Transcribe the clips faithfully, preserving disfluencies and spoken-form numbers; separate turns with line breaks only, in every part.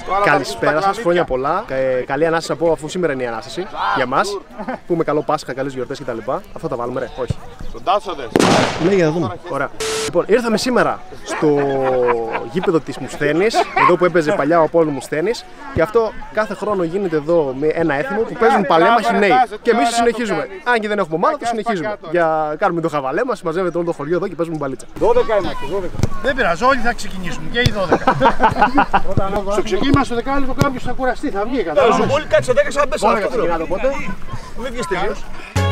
Καλησπέρα σας, χρόνια πολλά. Ε, καλή ανάσταση από, αφού σήμερα είναι η ανάσταση για μας. Πούμε καλό Πάσχα, καλές γιορτές κτλ. Αυτό τα βάλουμε, ρε, όχι.
Τον Τάσσοντες.
Ναι, για να δούμε. Ωραία. Λοιπόν, ήρθαμε σήμερα στο γήπεδο της Μουσθένης, εδώ που έπαιζε παλιά ο Απόλλων Μουσθένης. Και αυτό κάθε χρόνο γίνεται εδώ με ένα έθιμο που παίζουν παλέμαχοι νέοι. Και εμείς το συνεχίζουμε. Αν και δεν έχουμε ομάδα, το συνεχίζουμε. Για κάνουμε το χαβαλέ μας, μαζεύεται όλο το χωριό εδώ και παίζουμε μπαλίτσα.
δώδεκα είμαστε, δώδεκα.
Δεν πειράζει, όλοι θα ξεκινήσουμε και οι δώδεκα. Στο ξεκίνημα στο δεκάλεπτο κάποιος θα κουραστεί, θα βγει.
Όλοι κάτσε δέκα σαν πέσαμε αυτό.
Μην βγεις τελείως.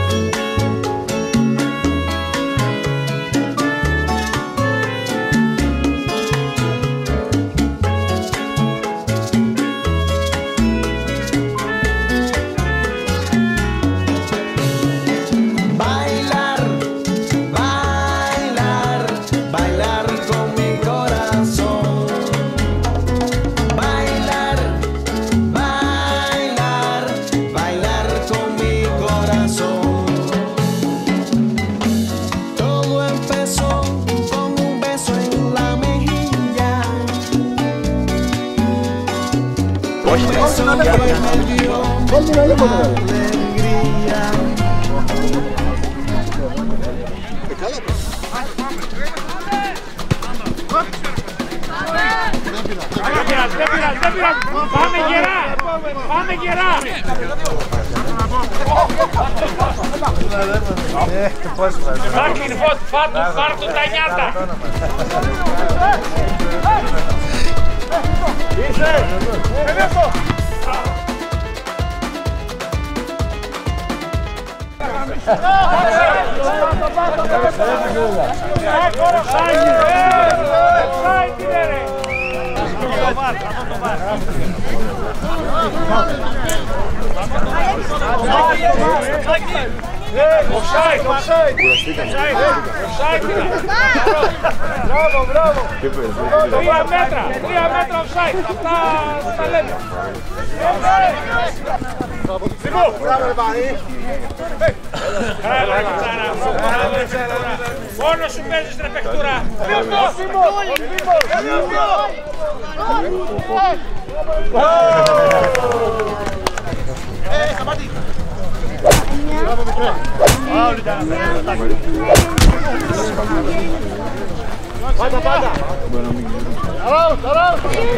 Πάμε γερά! Πάμε γερά! Μάρτιν Φωτ, φάρτου τα νιάτα! Είσαι! Ενέφω!
Offside, offside. Μπράβο, μπράβο.
Τρία μέτρα, τρία μέτρα offside. Αυτά τα λέμε. Μόνο σου παίζεις ρε παιχτούρα.
Ε, σταματή. Πάντα, πάντα. Ταράου, ταράου.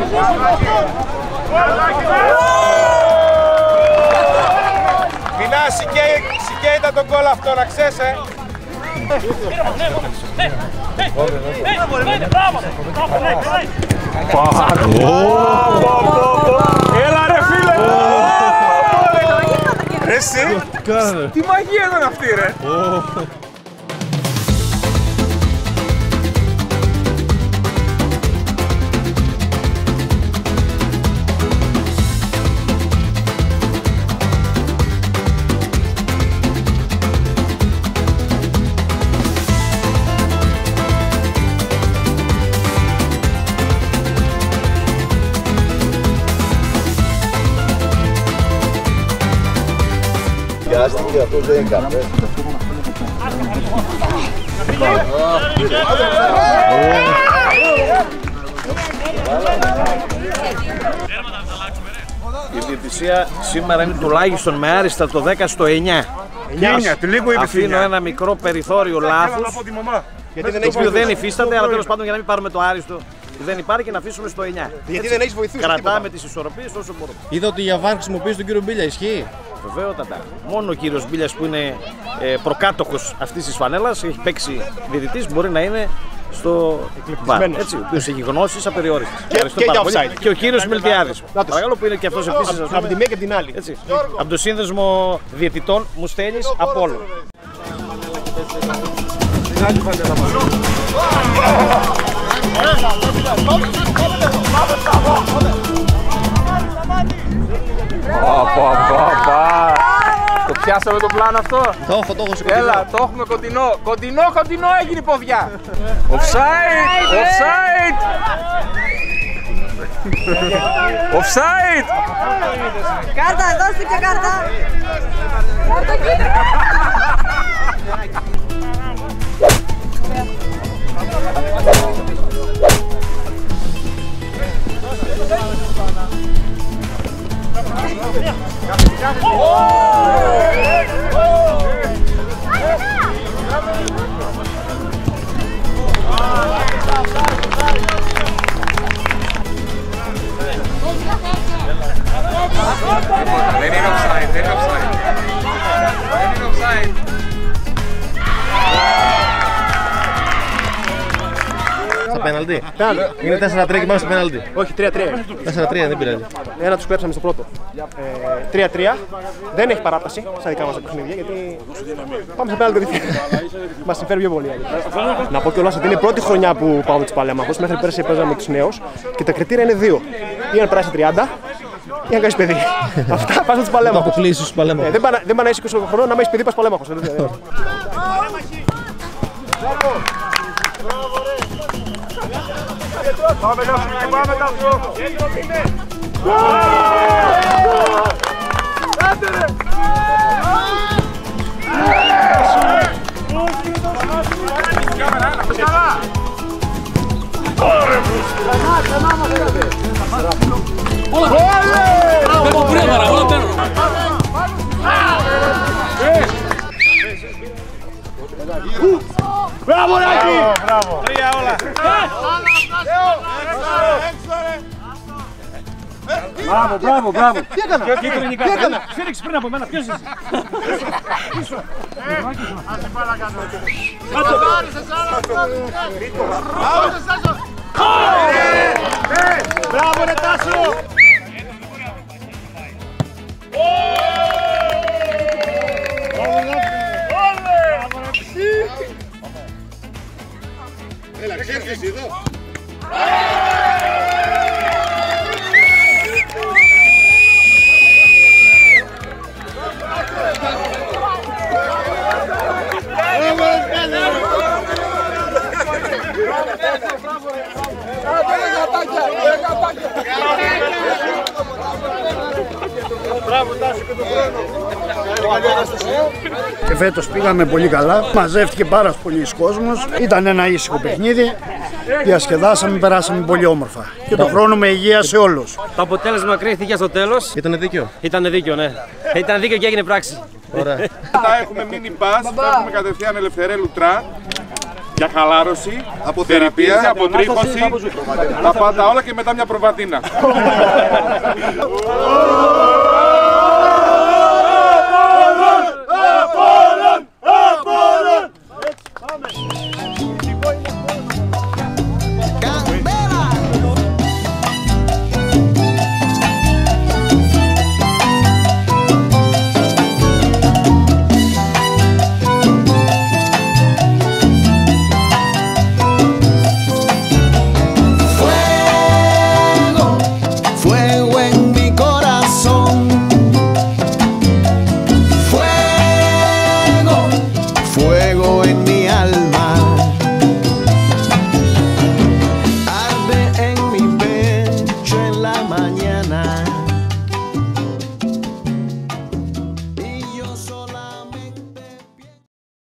Φιλά, σηκέιτα τον κόλ αυτό, να ξέρεις, ε. Έλα ρε φίλε! Ρε εσύ, τι μαγεία ήταν αυτή ρε!
Και αυτός δεν είναι καφέ.
Η διαιτησία σήμερα είναι τουλάχιστον με άριστα το δέκα στο εννιά. Αφήνω ένα μικρό περιθώριο λάθους,
Γιατί δεν
το
έχεις
οποίο δεν
βοηθήσει.
υφίσταται, αλλά τέλος πάντων για να μην πάρουμε το άριστο που δεν υπάρχει και να αφήσουμε στο εννιά.
Γιατί δεν έχεις βοηθήσει.
Κρατάμε τις ισορροπίες όσο μπορούμε.
Είδα ότι για βάρ χρησιμοποιείς τον κύριο Μπίλια, ισχύει?
Βεβαίωτατα. Μόνο ο κύριος Μπίλιας που είναι ε, προκάτοχος αυτής της φανέλας, έχει παίξει διαιτητής, μπορεί να είναι στο βάρ. Έτσι, ο οποίος έχει γνώσεις απεριόριστες.
Και, και για offside.
Και ο κύριος Μιλτιάδης. Παρακαλώ, που είναι και αυτός επίσης.
Από, από τη μία και από την άλλη.
Έτσι. Από το σύνδεσμο διαιτητών Μουσθένης Απόλλων.
Το πιάσαμε το πλάνο αυτό.
Το έχω, το έχω σε κοντινό.
Έλα, το έχουμε κοντινό. Κοντινό, κοντινό έγινε η ποδιά. Offside, offside. Offside.
Κάρτα, δώστε και κάρτα. Κάρτα, κοίτα.
Δεν είναι offside, δεν είναι offside. Δεν είναι offside.
Στα πέναλτι. Είναι τέσσερα τρία και πάμε στο πέναλτι.
Όχι, τρία τρία.
τέσσερα τρία δεν πειράζει.
Ένα τους κλέψαμε στο πρώτο. Ε, τρία τρία. Δεν έχει παράταση στα δικά μας τα παιχνίδια γιατί πάμε σε πέναλτι. Μας συμφέρει πιο πολύ. Να πω κιόλας ότι είναι η πρώτη χρονιά που πάω με τους παλέμαχους. Μέχρι πέρσι παίζαμε με τους νέους και τα κριτήρια είναι δύο. Ή αν περάσει τριάντα ή αν κάνεις παιδί. Αυτά πας με τους παλέμαχους.
Το αποκλείσεις τους παλέμαχους.
Δεν πάνε να είσαι είκοσι χρονών να μην έχεις παιδί, πας παλέμαχος.
Πάμε τα σου, πάμε τα σου. Άντε ρε.
Μπράβο Ράκη!
Μπράβο! Τρία όλα!
Μπράβο, μπράβο, μπράβο!
Τι έκανα!
Τι έκανα! Σφίριξε πριν από μένα, ποιος είσαι!
Μπράβο ρε Τάσο!
Έλα, ξέρεις εδώ! Και φέτος πήγαμε πολύ καλά, μαζεύτηκε πάρα πολύ κόσμος, ήταν ένα ήσυχο παιχνίδι, διασκεδάσαμε, περάσαμε πολύ όμορφα και τον χρόνο με υγεία σε όλους.
Το αποτέλεσμα κρίθηκε στο τέλος.
Ήταν δίκιο.
Ήταν δίκιο, ναι. Ήταν δίκιο και έγινε πράξη.
Ωραία.
Μετά έχουμε mini pass, θα έχουμε κατευθείαν Ελευθερέλου Τραν για χαλάρωση, από θεραπεία, αποτρίχωση, τα πάντα όλα και μετά μια προβατίνα.